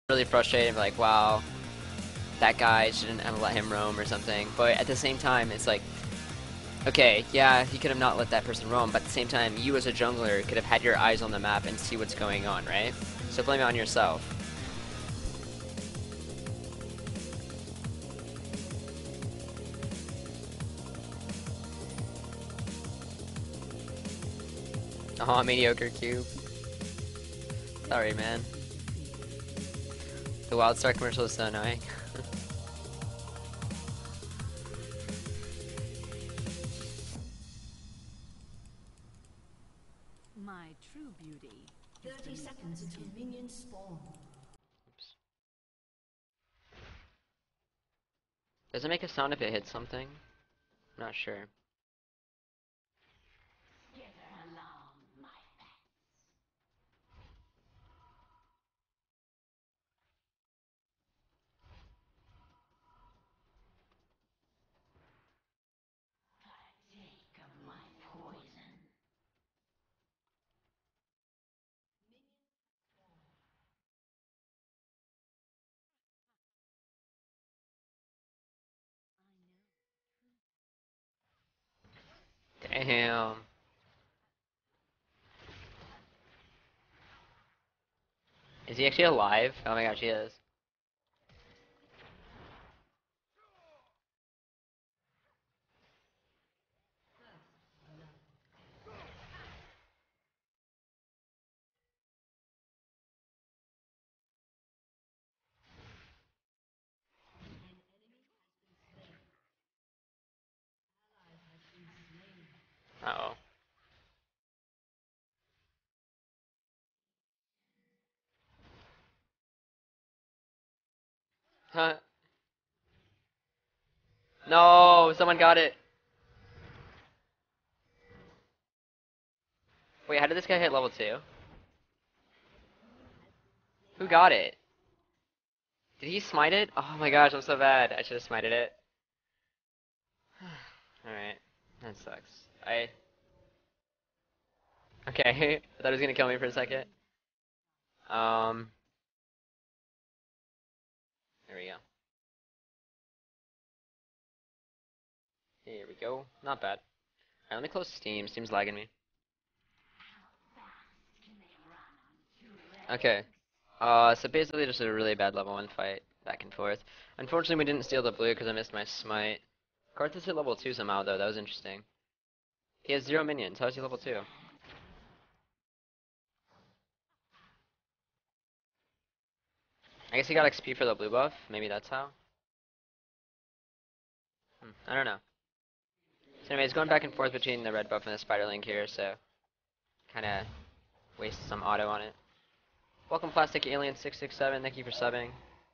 really frustrated, like, wow, that guy shouldn't have let him roam or something. But at the same time, it's like, okay, yeah, he could have not let that person roam, but at the same time, you as a jungler could have had your eyes on the map and see what's going on, right? So blame it on yourself. Oh, mediocre cube. Sorry, man. The Wildstar commercial is so annoying. My true beauty. 30 seconds until minions spawn. Oops. Does it make a sound if it hits something? I'm not sure. Damn. Is he actually alive? Oh my gosh, he is. Uh-oh. Huh. No, someone got it. Wait, how did this guy hit level 2? Who got it? Did he smite it? Oh my gosh, I'm so bad. I should have smited it. Alright. That sucks. Okay. I thought he was gonna kill me for a second. Um... There we go. Here we go. Not bad. Alright, let me close Steam. Steam's lagging me. Okay. So basically just a really bad level 1 fight. Back and forth. Unfortunately, we didn't steal the blue because I missed my smite. Karthus hit level 2 somehow, though. That was interesting. He has 0 minions. How is he level 2? I guess he got XP for the blue buff. Maybe that's how. I don't know. So anyways, going back and forth between the red buff and the spider link here, so kind of waste some auto on it. Welcome Plastic Alien 667. Thank you for subbing.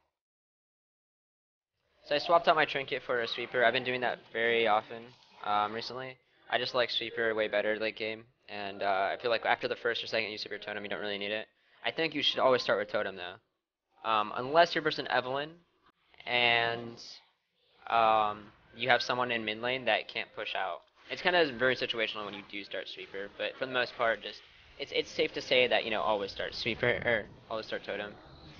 So I swapped out my trinket for a sweeper. I've been doing that very often recently. I just like sweeper way better late game, and I feel like after the first or second use of your totem, you don't really need it. I think you should always start with totem though, unless you're versus Evelynn and you have someone in mid lane that can't push out. It's kind of very situational when you do start sweeper, but for the most part, just it's safe to say that always start sweeper or always start totem.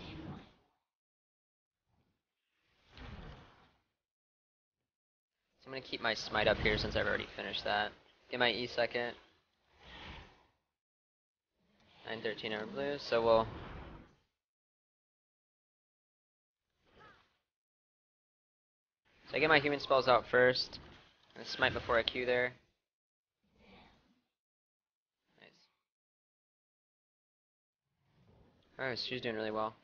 So I'm gonna keep my smite up here since I've already finished that. Get my E second. 913 over blue, so we'll. So I get my human spells out first. And smite before I Q there. Nice. Alright, she's doing really well.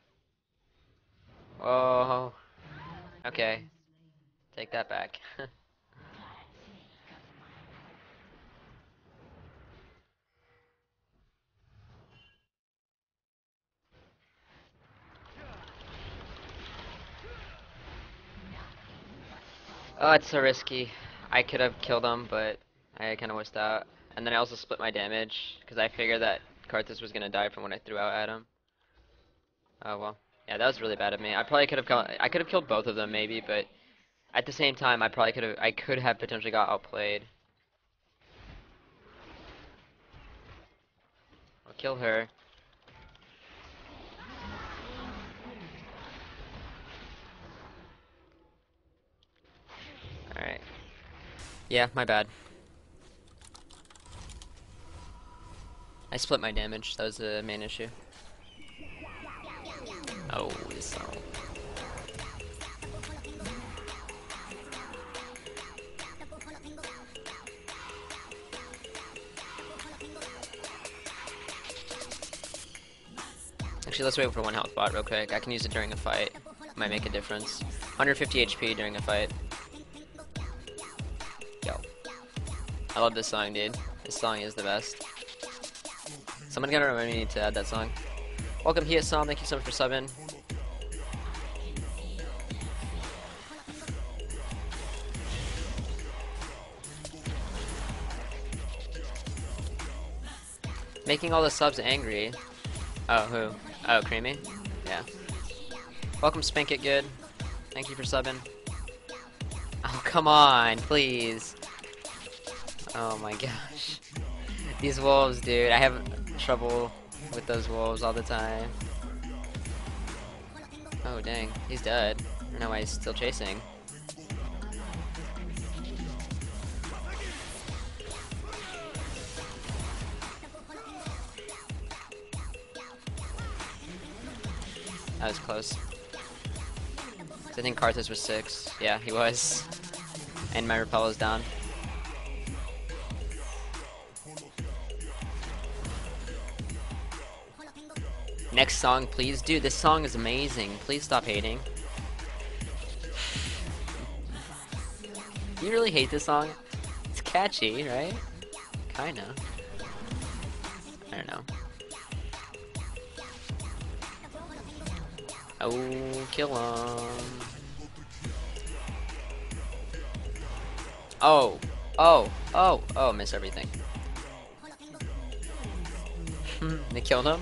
Oh, okay. Take that back. Oh, it's so risky. I could have killed him, but I kind of wished out. And then I also split my damage because I figured that Karthus was gonna die from what I threw out at him. Oh well. Yeah, that was really bad of me. I probably could have I could have killed both of them maybe, but at the same time, I could have potentially got outplayed. I'll kill her. Yeah, my bad. I split my damage. That was the main issue. Oh, this song. Actually, let's wait for one health bot real quick. I can use it during a fight. Might make a difference. 150 HP during a fight. Yo. I love this song, dude. This song is the best. Someone gotta remind me to add that song. Welcome, Hiasam. Thank you so much for subbing. Making all the subs angry. Oh, who? Oh, Creamy? Yeah. Welcome, Spank It Good. Thank you for subbing. Oh, come on, please. Oh my gosh. These wolves, dude. I have trouble with those wolves all the time. Oh, dang. He's dead. I don't know why he's still chasing. That was close. I think Karthus was 6. Yeah, he was. And my repel is down. Next song, please. Dude, this song is amazing. Please stop hating. You really hate this song? It's catchy, right? Kinda. I don't know. Oh, kill him. Oh, miss everything. They killed him?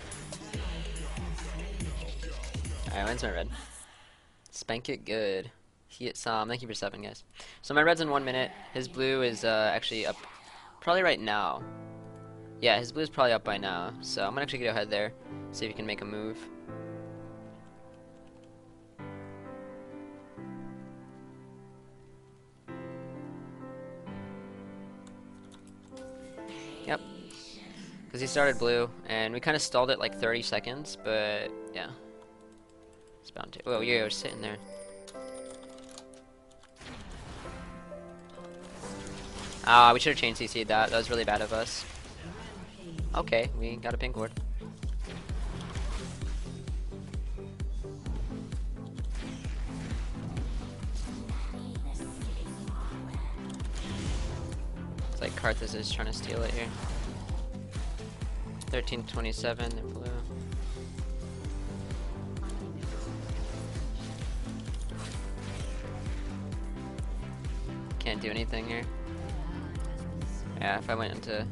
Alright, when's my red? Spank It Good. Hiasam, thank you for 7, guys. So my red's in 1 minute. His blue is actually up probably right now. Yeah, his blue's probably up by now. So I'm gonna actually go ahead there, see if he can make a move. Yep. Because he started blue, and we kind of stalled it like 30 seconds, but yeah. It's bound to. Whoa, yeah, we're sitting there. Ah, we should have chain CC'd that. That was really bad of us. Okay, we got a pink ward. It's like Karthus is trying to steal it here. 1327, they're blue. Can't do anything here. Yeah, if I went into...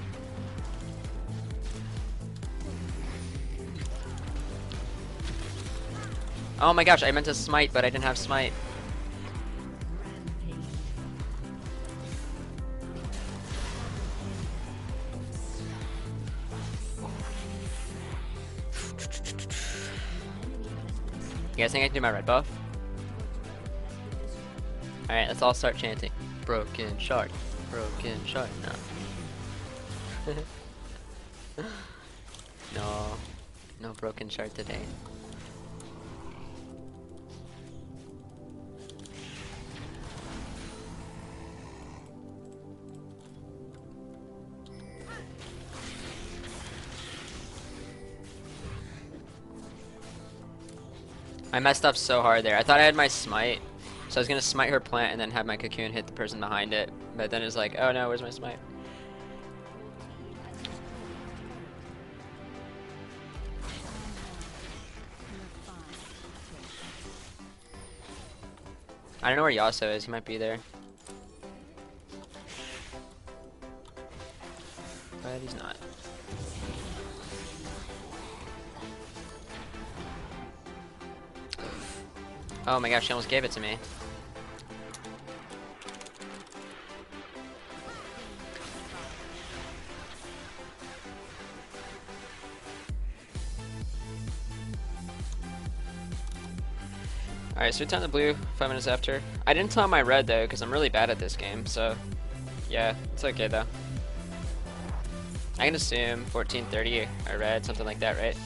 Oh my gosh, I meant to smite, but I didn't have smite. You guys think I can do my red buff? Alright, let's all start chanting. Broken shard. Broken shard. No. No. No broken shard today. I messed up so hard there. I thought I had my smite, so I was gonna smite her plant and then have my cocoon hit the person behind it. But then it's like, oh no, where's my smite? I don't know where Yasuo is. He might be there, but he's not. Oh my gosh, she almost gave it to me. Alright, so we turn the blue 5 minutes after. I didn't tell him my red though, because I'm really bad at this game, so yeah, it's okay though. I can assume 1430 or red, something like that, right?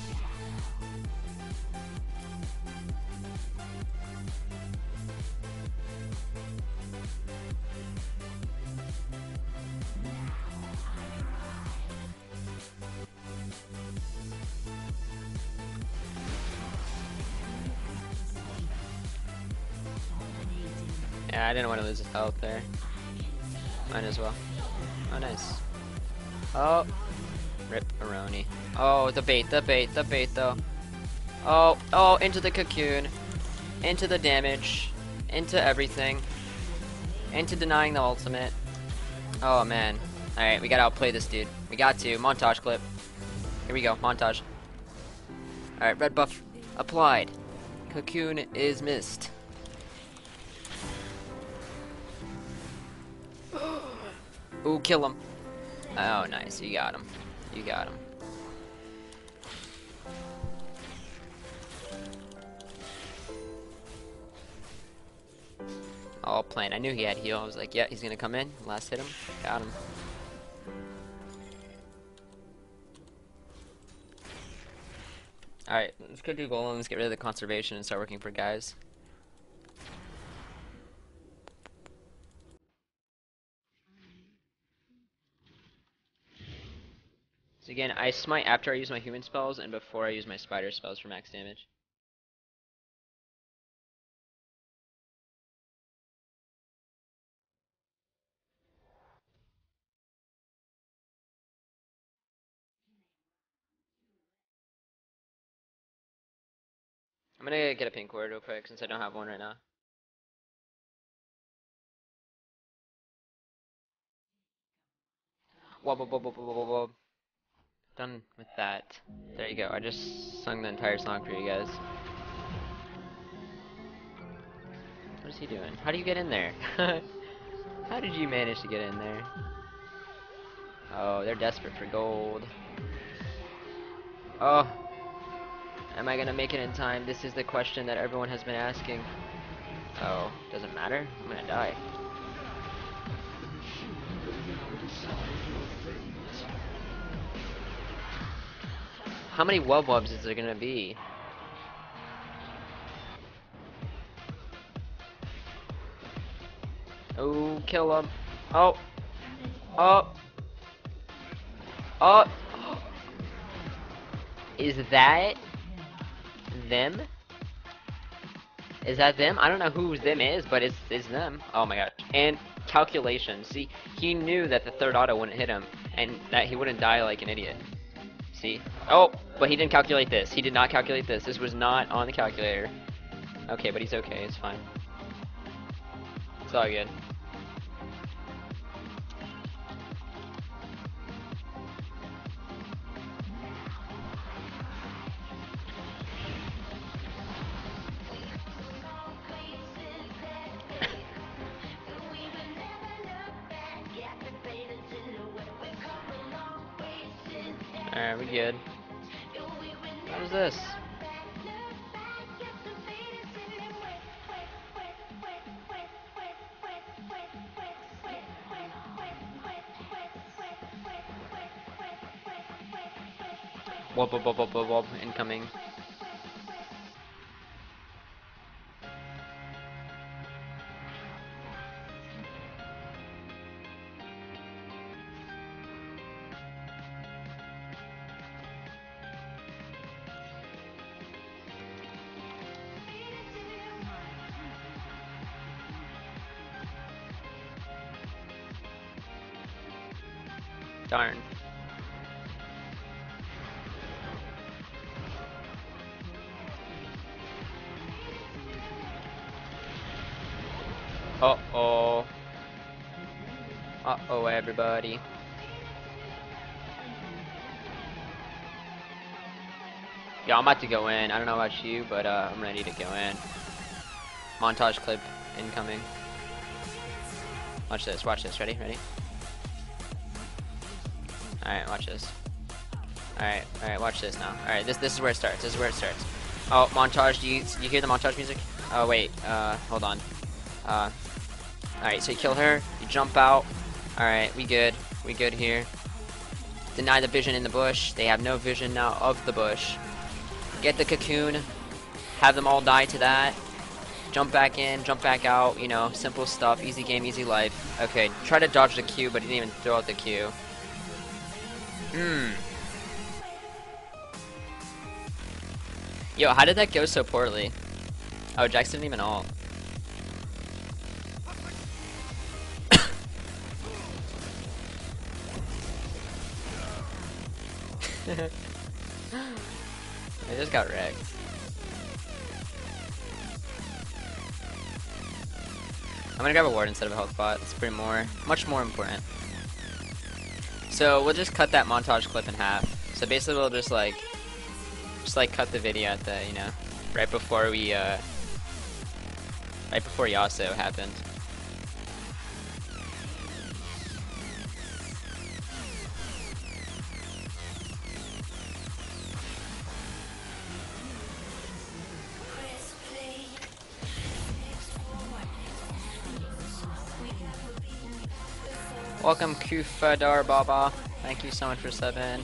Yeah, I didn't want to lose his health there. Mine as well. Oh, nice. Oh, rip Aroni. Oh, the bait though. Oh, into the cocoon, into the damage, into everything, into denying the ultimate. Oh man. Alright, we gotta outplay this dude. We got to. Montage clip. Here we go, montage. Alright, red buff applied. Cocoon is missed. Ooh, kill him. Oh, nice. You got him. You got him. All planned. I knew he had heal. I was like, yeah, he's gonna come in. Last hit him. Got him. Alright, let's go do golem. Let's get rid of the conservation and start working for guys. So again, I smite after I use my human spells and before I use my spider spells for max damage. I'm gonna get a pink ward real quick since I don't have one right now. Whoa, whoa, whoa, whoa, whoa, whoa, whoa. Done with that. There you go. I just sung the entire song for you guys. What is he doing? How do you get in there? How did you manage to get in there? Oh, they're desperate for gold. Oh. Am I gonna make it in time? This is the question that everyone has been asking. Oh, doesn't matter. I'm gonna die. How many wub-wubs is there gonna be? Oh, kill him. Oh. Oh. Oh. Is that them? Is that them? I don't know who them is, but it's them. Oh my god. And calculations. See, he knew that the third auto wouldn't hit him, and that he wouldn't die like an idiot. See? Oh, but he didn't calculate this. He did not calculate this. This was not on the calculator. Okay, but he's okay. It's fine. It's all good. Alright, we good. What is this? Wub wub wub wub wub wub incoming. Darn. Uh-oh. Uh-oh, everybody. Yeah, I'm about to go in. I don't know about you, but I'm ready to go in. Montage clip incoming. Watch this, watch this. Ready? Ready? Alright, watch this. Alright, watch this now. Alright, this is where it starts. This is where it starts. Oh, montage. Do you hear the montage music? Oh wait, hold on. Alright, so you kill her, you jump out. Alright, we good. We good here. Deny the vision in the bush. They have no vision now of the bush. Get the cocoon. Have them all die to that. Jump back in, jump back out, you know, simple stuff. Easy game, easy life. Okay, try to dodge the Q, but he didn't even throw out the Q. Yo, how did that go so poorly? Oh, Jax didn't even ult. I just got wrecked. I'm gonna grab a ward instead of a health bot. It's much more important. So we'll just cut that montage clip in half. So basically we'll just like cut the video at the, you know, right before Yasuo happened. Welcome Kufadar Baba. Thank you so much for subbing.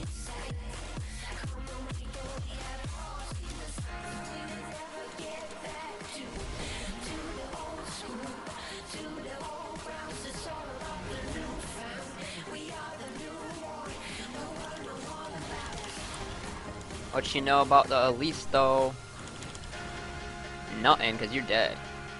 What you know about the Elise though? Nothing, cause you're dead.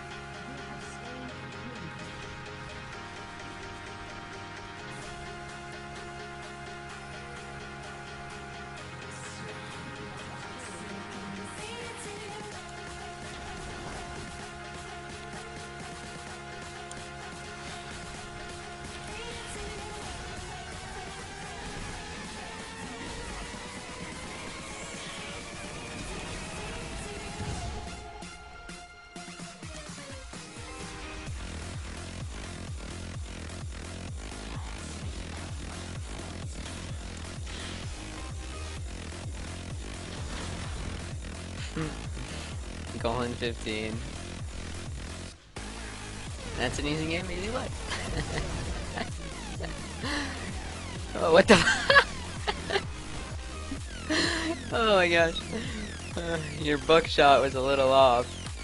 Golden 15. That's an easy game, easy life. Oh, what the? Oh my gosh. Your buckshot was a little off.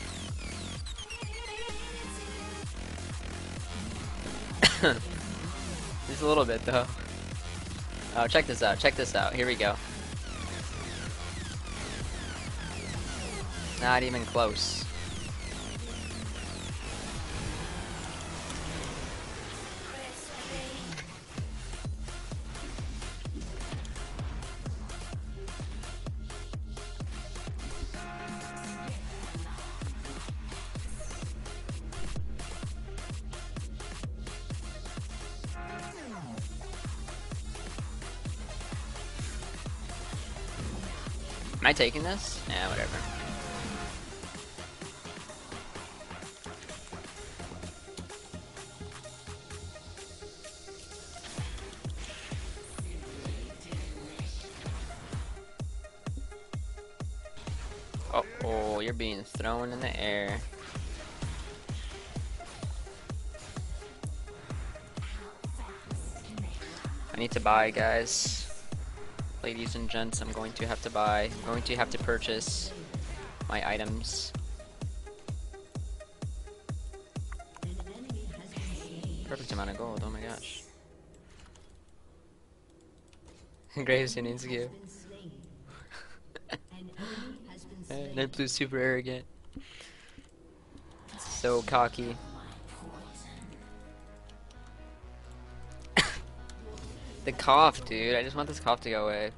Just a little bit though. Oh, check this out. Check this out. Here we go. Not even close. Am I taking this? Yeah, whatever. Oh, you're being thrown in the air. I need to buy, guys. Ladies and gents, I'm going to have to buy. I'm going to have to purchase my items. Perfect amount of gold, oh my gosh. Graves and Inskew. And I blew super arrogant. So cocky. The cough, dude. I just want this cough to go away.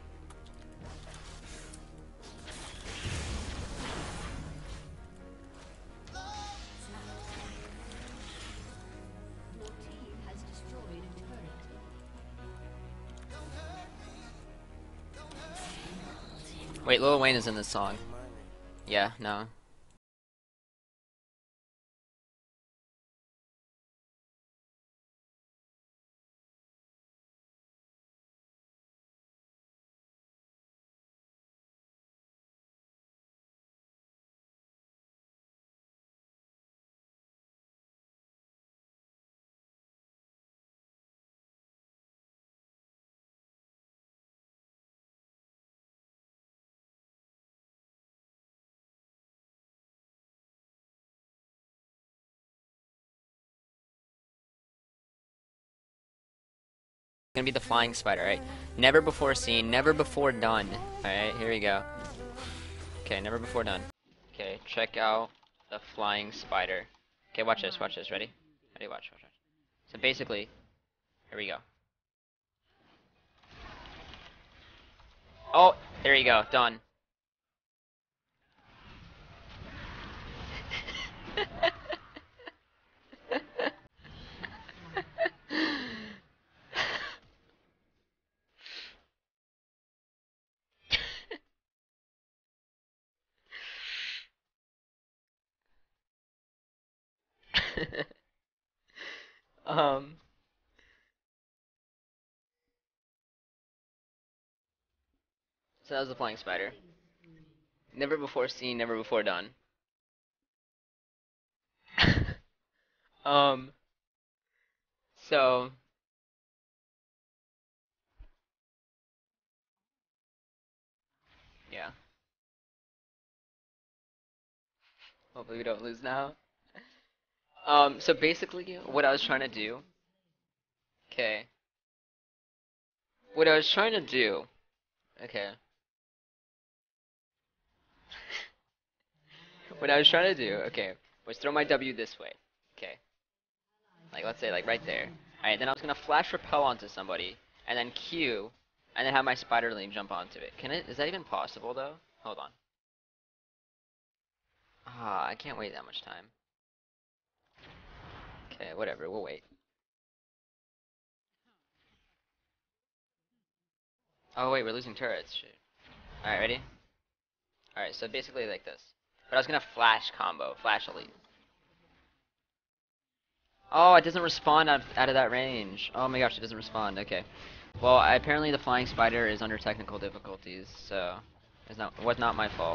Wait, Lil Wayne is in this song. Yeah, no. gonna be the flying spider, right? Never before seen, never before done. Alright, here we go. Okay, never before done. Okay, check out the flying spider. Okay, watch this, ready? Ready, watch. So basically, here we go. Oh, there you go, done. um, so that was the flying spider. Never before seen, never before done. um, so yeah. Hopefully we don't lose now. So basically, what I was trying to do. Okay. What I was trying to do. Okay. What I was trying to do. Okay. Was throw my W this way. Okay. Like let's say like right there. Alright, then I was gonna flash repel onto somebody, and then Q, and then have my spiderling jump onto it. Can it? Is that even possible though? Hold on. Ah, I can't wait that much time. Okay, whatever. We'll wait. Oh wait, we're losing turrets. Shit. Alright, ready? Alright, so basically like this. But I was gonna flash combo, flash elite. Oh, it doesn't respond out of that range. Oh my gosh, it doesn't respond. Okay. Well, apparently the flying spider is under technical difficulties, so it was not my fault.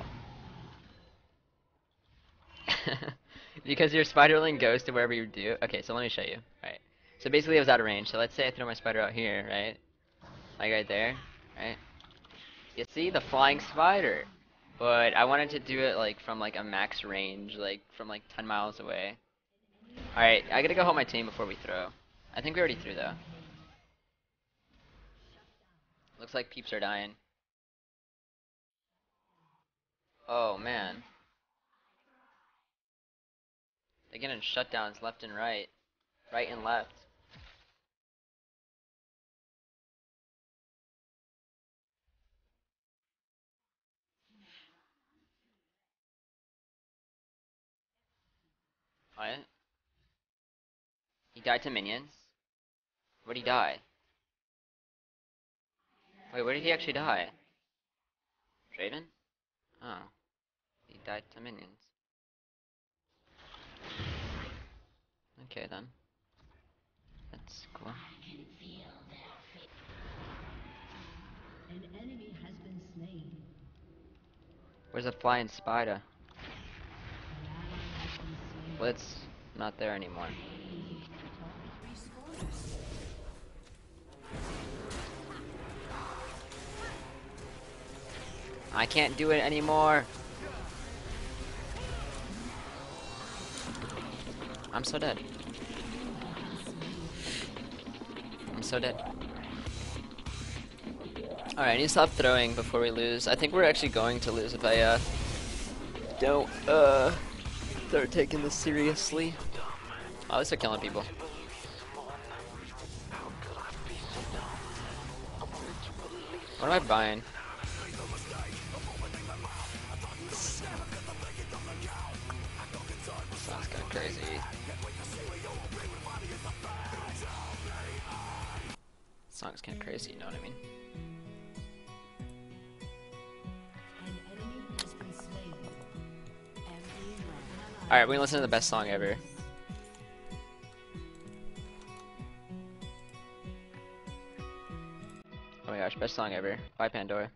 Because your spiderling goes to wherever you do. Okay, so let me show you. Right. So basically it was out of range. So let's say I throw my spider out here, right? Like right there, right? You see the flying spider. But I wanted to do it like from like a max range, like from like 10 miles away. Alright, I gotta go help my team before we throw. I think we already threw though. Looks like peeps are dying. Oh man. They're getting shutdowns left and right. Right and left. What? He died to minions? Where'd he die? Wait, where did he actually die? Draven? Oh. He died to minions. Okay then. That's cool. An enemy has been slain. Where's the flying spider? An ally has been slain. Well, it's not there anymore. I can't do it anymore. I'm so dead. I'm so dead. Alright, I need to stop throwing before we lose. I think we're actually going to lose if I don't start taking this seriously. Oh, at least they're killing people. What am I buying? Sounds kinda crazy. Song's kinda crazy, you know what I mean? An enemy has been slain. Alright, we're gonna listen to the best song ever. Oh my gosh, best song ever by Pandora.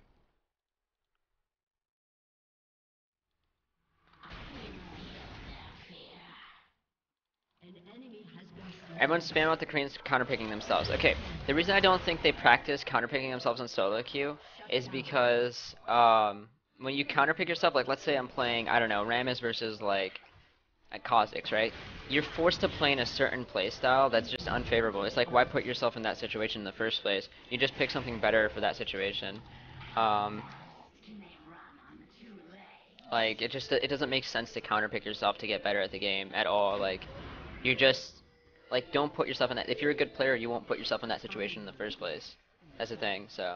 An enemy has been slain. Everyone's spamming with the Koreans counterpicking themselves. Okay, the reason I don't think they practice counterpicking themselves in solo queue is because when you counterpick yourself, like let's say I'm playing, I don't know, Rammus versus like at Kha'Zix, right? You're forced to play in a certain playstyle that's just unfavorable. It's like, why put yourself in that situation in the first place? You just pick something better for that situation. Um, like it doesn't make sense to counterpick yourself to get better at the game at all. Like you just like don't put yourself in that. If you're a good player, you won't put yourself in that situation in the first place. That's the thing. So.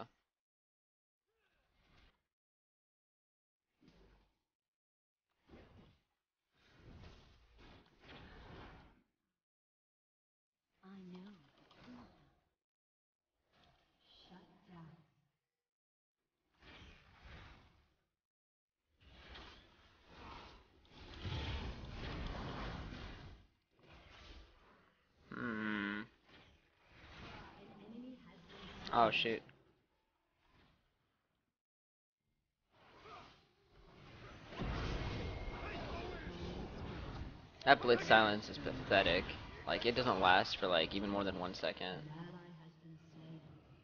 I know. Shut down. Hmm. An enemy has been Oh shoot. That blitz silence is pathetic. Like it doesn't last for like even more than 1 second. an ally has been slain.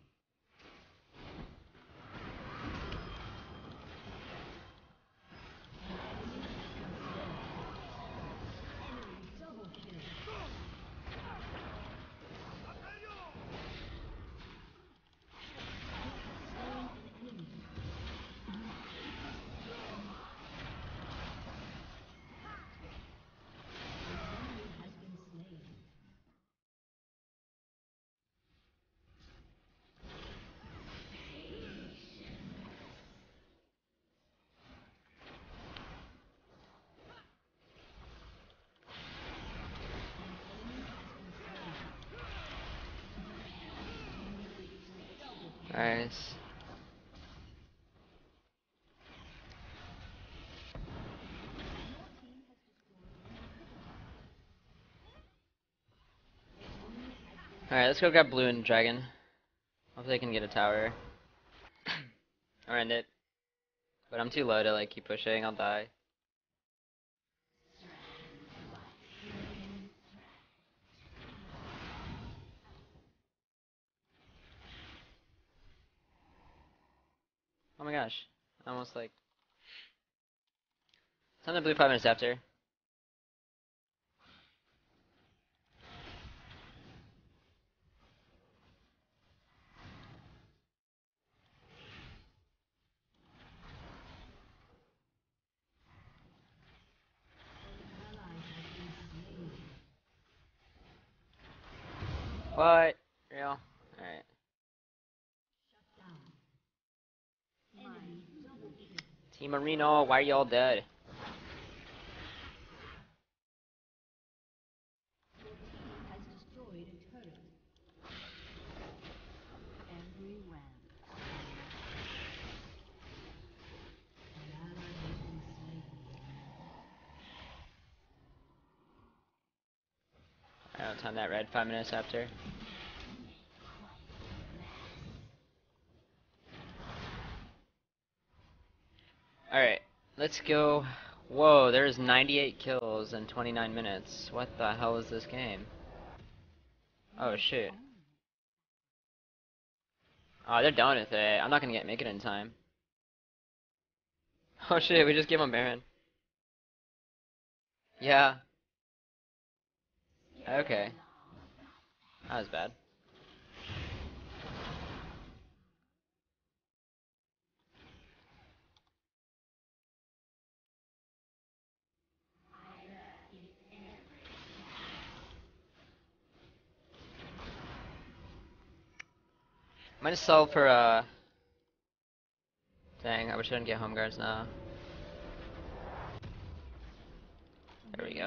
Double kill. Slain an enemy. An enemy has been slain. Nice. Alright, let's go grab blue and dragon. Hopefully I can get a tower. Or end it. But I'm too low to like keep pushing, I'll die. Oh my gosh. Almost like time to blue 5 minutes after. What? Real? Alright. Team Marino, why are y'all dead? Has destroyed a turret. Every round. An ally has been slain. I'll time that red 5 minutes after. Alright, let's go. Whoa, there's 98 kills in 29 minutes. What the hell is this game? Oh shit. Oh, they're done with it. I'm not gonna make it in time. Oh shit, we just gave him Baron. Yeah. Okay. That was bad. Might just sell for dang, I wish I didn't get home guards now. There we go.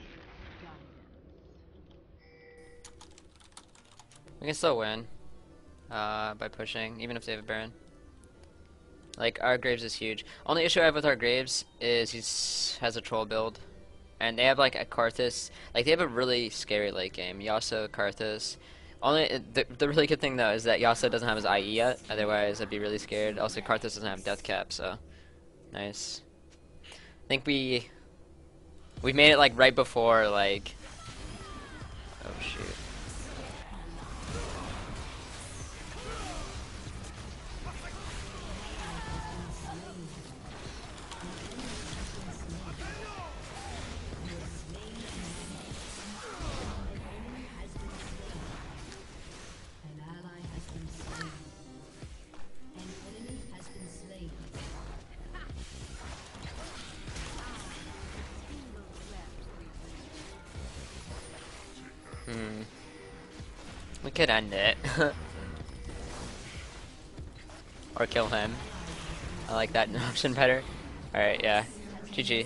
We can still win. By pushing, even if they have a Baron. Like, our Graves is huge. Only issue I have with our Graves is has a troll build. And they have like a Karthus. Like, they have a really scary late game. Yasuo, Karthus. Only the really good thing though is that Yasuo doesn't have his IE yet. Otherwise, I'd be really scared. Also, Karthus doesn't have death cap, so nice. I think we made it like right before like. Oh shoot. Hmm. We could end it. Or kill him. I like that option better. Alright, yeah. GG.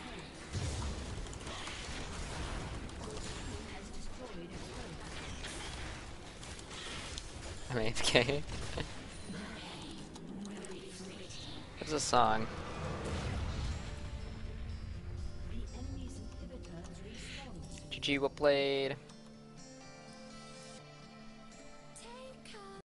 I'm AFK. What's the song? GG, well played.